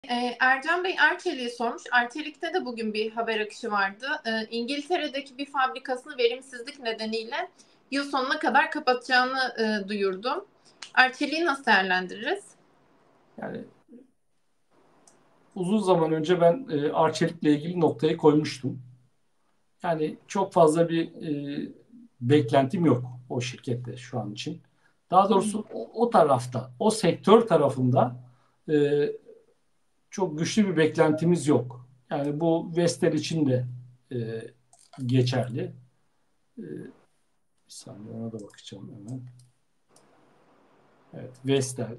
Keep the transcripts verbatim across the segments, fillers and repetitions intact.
Ee, Ercan Bey Arçelik'i sormuş. Arçelik'te de bugün bir haber akışı vardı. Ee, İngiltere'deki bir fabrikasını verimsizlik nedeniyle yıl sonuna kadar kapatacağını e, duyurdu. Arçelik'i nasıl değerlendiririz? Yani uzun zaman önce ben e, Arçelik'le ilgili noktayı koymuştum. Yani çok fazla bir e, beklentim yok o şirkette şu an için. Daha doğrusu o, o tarafta, o sektör tarafında e, çok güçlü bir beklentimiz yok. Yani bu Vestel için de e, geçerli. E, Bir saniye ona da bakacağım hemen. Evet, Vestel,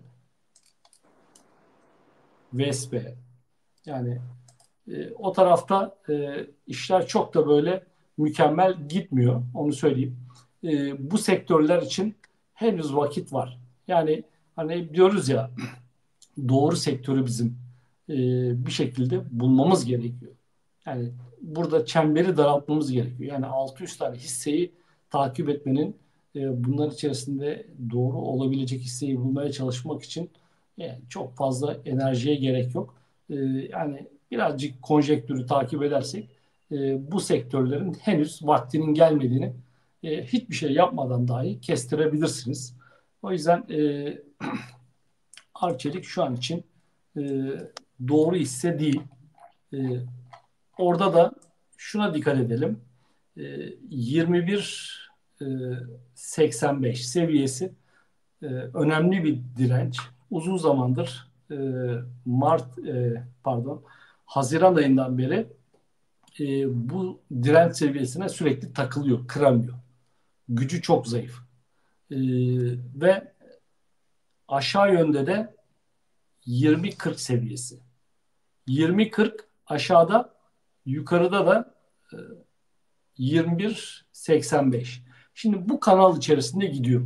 Vespe. Yani e, o tarafta e, işler çok da böyle mükemmel gitmiyor. Onu söyleyeyim. E, bu sektörler için henüz vakit var. Yani hani diyoruz ya doğru sektörü bizim e, bir şekilde bulmamız gerekiyor. Yani burada çemberi daraltmamız gerekiyor. Yani altı yüz tane hisseyi takip etmenin e, bunlar içerisinde doğru olabilecek hisseyi bulmaya çalışmak için yani çok fazla enerjiye gerek yok. E, yani birazcık konjektürü takip edersek e, bu sektörlerin henüz vaktinin gelmediğini e, hiçbir şey yapmadan dahi kestirebilirsiniz. O yüzden e, Arçelik şu an için e, doğru hisse değil. E, Orada da şuna dikkat edelim. E, yirmi bir e, seksen beş seviyesi e, önemli bir direnç. Uzun zamandır e, Mart e, pardon Haziran ayından beri e, bu direnç seviyesine sürekli takılıyor, kıramıyor. Gücü çok zayıf. E, ve aşağı yönde de yirmi kırk seviyesi. yirmi kırk aşağıda, yukarıda da e, yirmi bir seksen beş. Şimdi bu kanal içerisinde gidiyor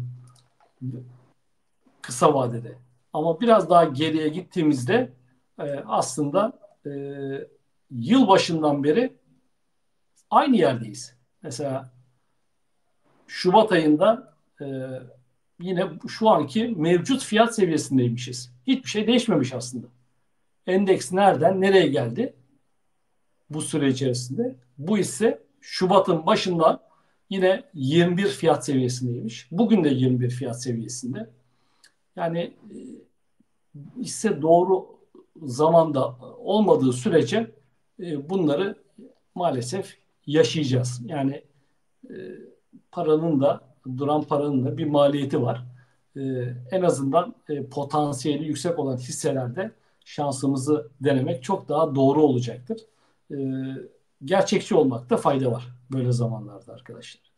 kısa vadede. Ama biraz daha geriye gittiğimizde e, aslında e, yıl başından beri aynı yerdeyiz. Mesela Şubat ayında e, yine şu anki mevcut fiyat seviyesindeymişiz. Hiçbir şey değişmemiş aslında. Endeks nereden nereye geldi? Bu süre içerisinde. Bu ise Şubat'ın başında yine yirmi bir fiyat seviyesindeymiş. Bugün de yirmi bir fiyat seviyesinde. Yani e, ise doğru zamanda olmadığı sürece e, bunları maalesef yaşayacağız. Yani e, paranın da duran paranın da bir maliyeti var. E, En azından e, potansiyeli yüksek olan hisselerde şansımızı denemek çok daha doğru olacaktır. E, Gerçekçi olmakta fayda var böyle zamanlarda arkadaşlar.